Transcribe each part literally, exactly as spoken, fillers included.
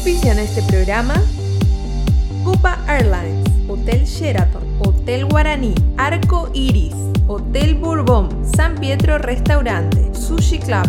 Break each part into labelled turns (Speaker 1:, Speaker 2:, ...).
Speaker 1: Auspician este programa Copa Airlines, Hotel Sheraton, Hotel Guaraní, Arco Iris, Hotel Bourbon, San Pietro Restaurante, Sushi Club.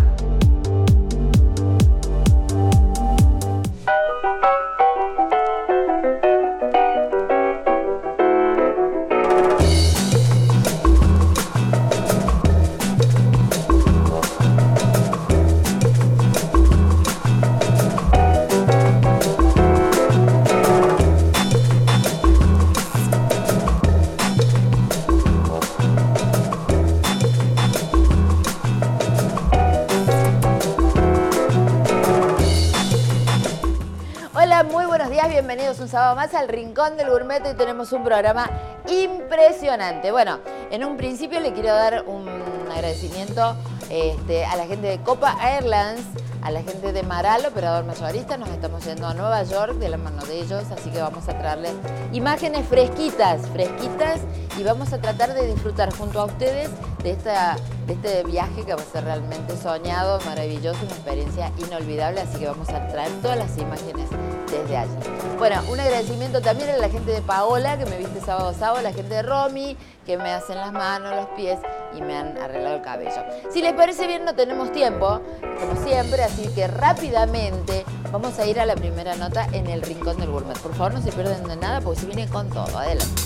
Speaker 2: Bienvenidos un sábado más al Rincón del Gourmet y tenemos un programa impresionante. Bueno, en un principio le quiero dar un agradecimiento este, a la gente de Copa Airlines, a la gente de Maral, operador mayorista. Nos estamos yendo a Nueva York de la mano de ellos, así que vamos a traerles imágenes fresquitas, fresquitas y vamos a tratar de disfrutar junto a ustedes de, esta, de este viaje que va a ser realmente soñado, maravilloso, una experiencia inolvidable, así que vamos a traer todas las imágenes desde allí. Bueno, un agradecimiento también a la gente de Paola, que me viste sábado a sábado, a la gente de Romy, que me hacen las manos, los pies y me han arreglado el cabello. Si les parece bien, no tenemos tiempo, como siempre, así que rápidamente vamos a ir a la primera nota en el Rincón del Gourmet. Por favor, no se pierdan de nada porque se viene con todo. Adelante.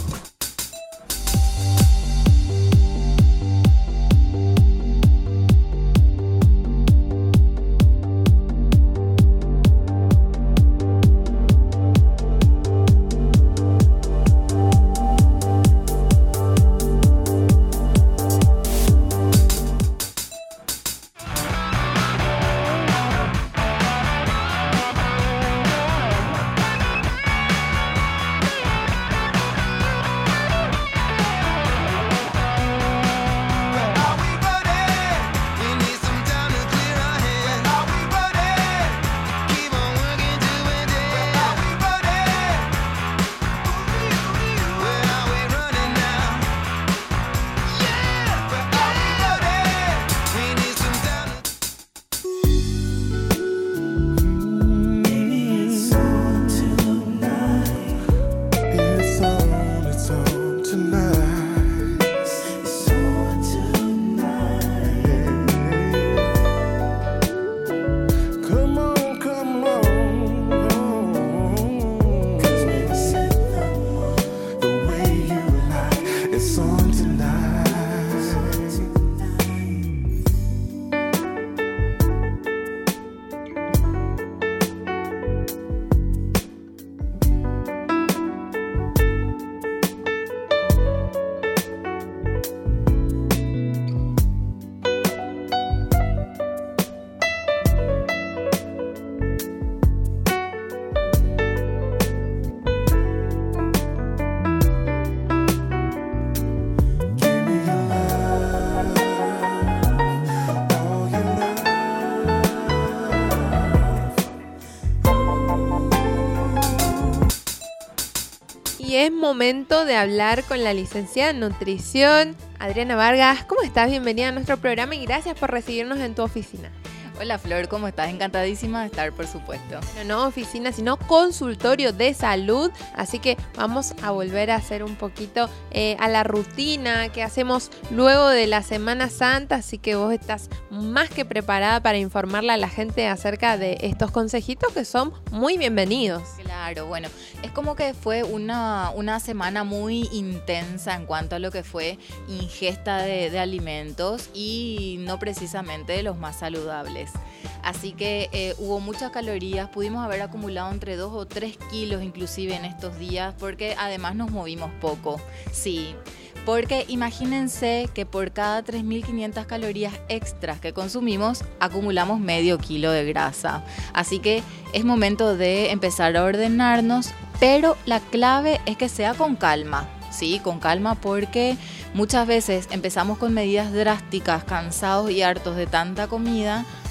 Speaker 1: Y es momento de hablar con la licenciada en nutrición, Adriana Vargas. ¿Cómo estás? Bienvenida a nuestro programa y gracias por recibirnos en tu oficina.
Speaker 3: Hola Flor, ¿cómo estás? Encantadísima de estar, por supuesto.
Speaker 1: No, no oficina, sino consultorio de salud. Así que vamos a volver a hacer un poquito eh, a la rutina que hacemos luego de la Semana Santa. Así que vos estás más que preparada para informarle a la gente acerca de estos consejitos que son muy bienvenidos.
Speaker 3: Claro, bueno, es como que fue una, una semana muy intensa en cuanto a lo que fue ingesta de, de alimentos y no precisamente de los más saludables. Así que eh, hubo muchas calorías, pudimos haber acumulado entre dos o tres kilos inclusive en estos días porque además nos movimos poco, sí. Porque imagínense que por cada tres mil quinientas calorías extras que consumimos, acumulamos medio kilo de grasa. Así que es momento de empezar a ordenarnos, pero la clave es que sea con calma. Sí, con calma porque muchas veces empezamos con medidas drásticas, cansados y hartos de tanta comida,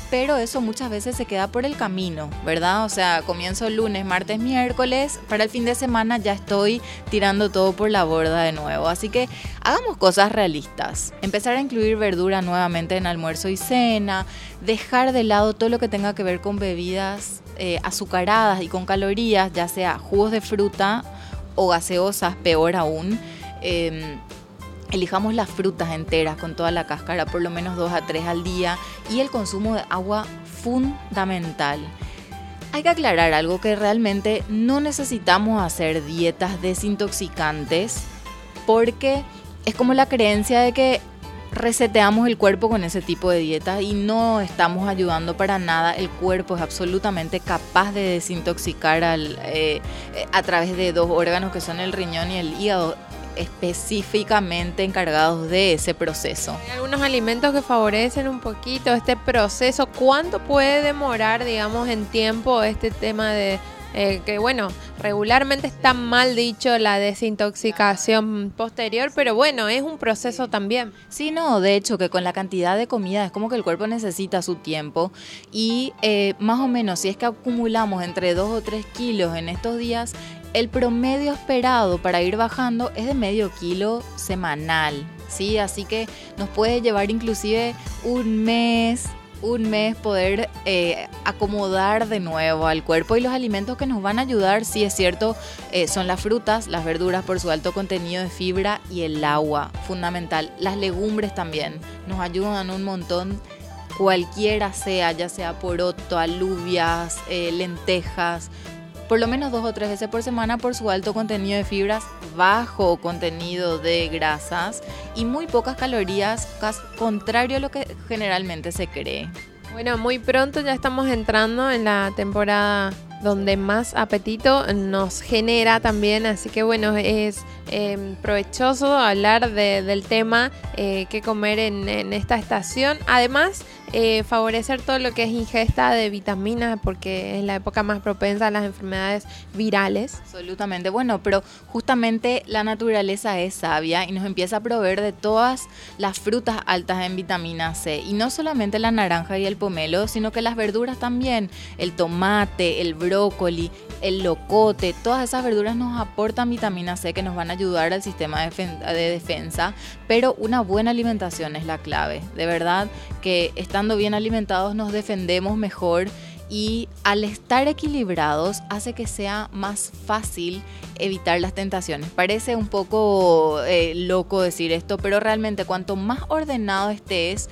Speaker 3: pero eso muchas veces se queda por el camino, ¿verdad? O sea, comienzo lunes, martes, miércoles, para el fin de semana ya estoy tirando todo por la borda de nuevo. Así que hagamos cosas realistas. Empezar a incluir verdura nuevamente en almuerzo y cena, dejar de lado todo lo que tenga que ver con bebidas eh, azucaradas y con calorías, ya sea jugos de fruta o gaseosas, peor aún. Eh, Elijamos las frutas enteras con toda la cáscara, por lo menos dos a tres al día, y el consumo de agua fundamental. Hay que aclarar algo, que realmente no necesitamos hacer dietas desintoxicantes, porque es como la creencia de que reseteamos el cuerpo con ese tipo de dietas y no estamos ayudando para nada. El cuerpo es absolutamente capaz de desintoxicar al, eh, a través de dos órganos que son el riñón y el hígado, específicamente encargados de ese proceso.
Speaker 1: Hay algunos alimentos que favorecen un poquito este proceso. ¿Cuánto puede demorar, digamos, en tiempo este tema de eh, que, bueno, regularmente está mal dicho la desintoxicación posterior, pero bueno, es un proceso también?
Speaker 3: Sí, no, de hecho que con la cantidad de comida es como que el cuerpo necesita su tiempo y eh, más o menos si es que acumulamos entre dos o tres kilos en estos días, el promedio esperado para ir bajando es de medio kilo semanal, ¿sí? Así que nos puede llevar inclusive un mes, un mes poder eh, acomodar de nuevo al cuerpo. Y los alimentos que nos van a ayudar, sí es cierto, eh, son las frutas, las verduras por su alto contenido de fibra y el agua, fundamental. Las legumbres también nos ayudan un montón, cualquiera sea, ya sea poroto, alubias, eh, lentejas, por lo menos dos o tres veces por semana por su alto contenido de fibras, bajo contenido de grasas y muy pocas calorías, contrario a lo que generalmente se cree.
Speaker 1: Bueno, muy pronto ya estamos entrando en la temporada donde más apetito nos genera también, así que bueno, es eh, provechoso hablar de, del tema eh, qué comer en, en esta estación. Además, eh, favorecer todo lo que es ingesta de vitaminas, porque es la época más propensa a las enfermedades virales.
Speaker 3: Absolutamente, bueno, pero justamente la naturaleza es sabia y nos empieza a proveer de todas las frutas altas en vitamina C, y no solamente la naranja y el pomelo, sino que las verduras también, el tomate, el brócoli, el locote, todas esas verduras nos aportan vitamina C que nos van a ayudar al sistema de defensa, pero una buena alimentación es la clave. De verdad que estando bien alimentados nos defendemos mejor, y al estar equilibrados hace que sea más fácil evitar las tentaciones. Parece un poco eh, loco decir esto, pero realmente cuanto más ordenado estés,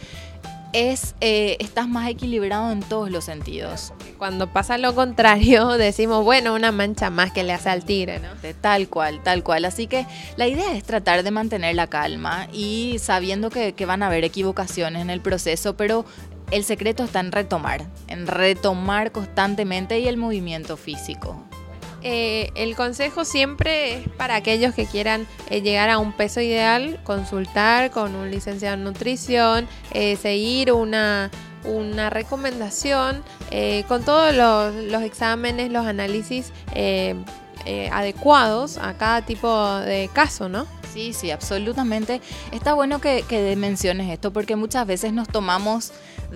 Speaker 3: es, eh, estás más equilibrado en todos los sentidos.
Speaker 1: Cuando pasa lo contrario, decimos, bueno, una mancha más que le hace al tigre, ¿no?
Speaker 3: Tal cual, tal cual. Así que la idea es tratar de mantener la calma y sabiendo que, que van a haber equivocaciones en el proceso, pero el secreto está en retomar, en retomar constantemente y el movimiento físico.
Speaker 1: Eh, el consejo siempre es para aquellos que quieran eh, llegar a un peso ideal, consultar con un licenciado en nutrición, eh, seguir una, una recomendación eh, con todos los, los exámenes, los análisis eh, eh, adecuados a cada tipo de caso, ¿no?
Speaker 3: Sí, sí, absolutamente. Está bueno que, que menciones esto porque muchas veces nos tomamos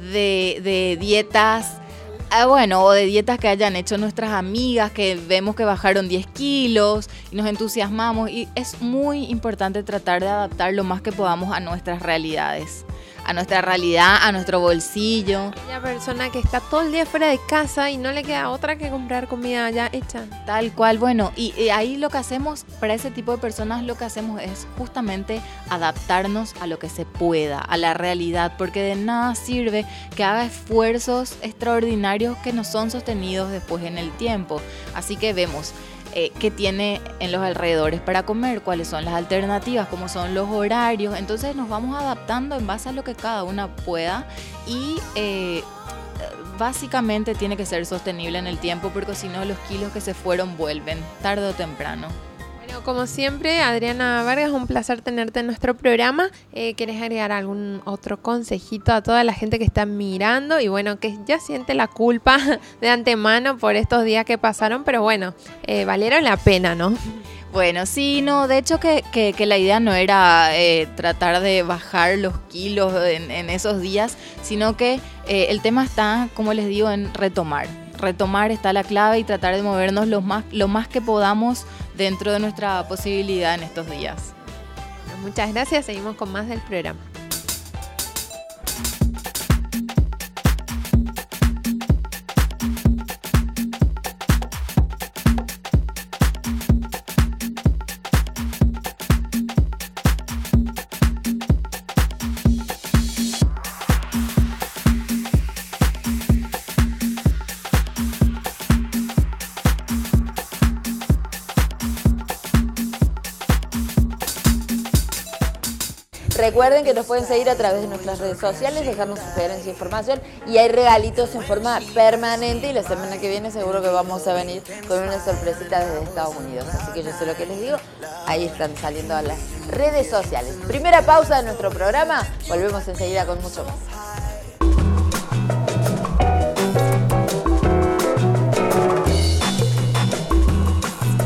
Speaker 3: de, de dietas, ah, bueno, o de dietas que hayan hecho nuestras amigas, que vemos que bajaron diez kilos y nos entusiasmamos, y es muy importante tratar de adaptar lo más que podamos a nuestras realidades. A nuestra realidad, a nuestro bolsillo.
Speaker 1: Aquella persona que está todo el día fuera de casa y no le queda otra que comprar comida ya hecha.
Speaker 3: Tal cual, bueno, y, y ahí lo que hacemos, para ese tipo de personas lo que hacemos es justamente adaptarnos a lo que se pueda, a la realidad, porque de nada sirve que haga esfuerzos extraordinarios que no son sostenidos después en el tiempo. Así que vemos Eh, qué tiene en los alrededores para comer, cuáles son las alternativas, cómo son los horarios. Entonces nos vamos adaptando en base a lo que cada una pueda y eh, básicamente tiene que ser sostenible en el tiempo, porque si no los kilos que se fueron vuelven tarde o temprano.
Speaker 1: Bueno, como siempre, Adriana Vargas, un placer tenerte en nuestro programa. Eh, ¿Querés agregar algún otro consejito a toda la gente que está mirando y bueno, que ya siente la culpa de antemano por estos días que pasaron, pero bueno, eh, valieron la pena, ¿no?
Speaker 3: Bueno, sí, no, de hecho que, que, que la idea no era eh, tratar de bajar los kilos en, en esos días, sino que Eh, el tema está, como les digo, en retomar. Retomar está la clave y tratar de movernos lo más, lo más que podamos dentro de nuestra posibilidad en estos días.
Speaker 1: Muchas gracias, seguimos con más del programa.
Speaker 2: Recuerden que nos pueden seguir a través de nuestras redes sociales, dejarnos sugerencias e información y hay regalitos en forma permanente y la semana que viene seguro que vamos a venir con una sorpresita desde Estados Unidos. Así que yo sé lo que les digo, ahí están saliendo a las redes sociales. Primera pausa de nuestro programa, volvemos enseguida con mucho más.